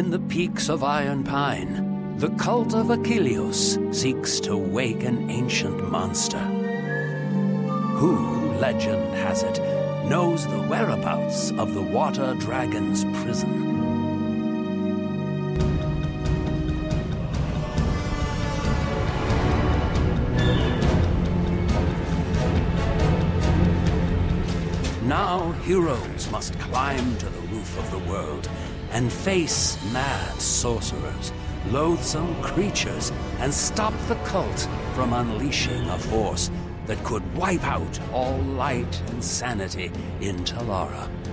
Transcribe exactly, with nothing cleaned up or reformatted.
in the peaks of Iron Pine, the cult of Achilleus seeks to wake an ancient monster. Who, legend has it, knows the whereabouts of the Water Dragon's prison? Now heroes must climb to the roof of the world and face mad sorcerers, loathsome creatures, and stop the cult from unleashing a force that could wipe out all light and sanity in Talara.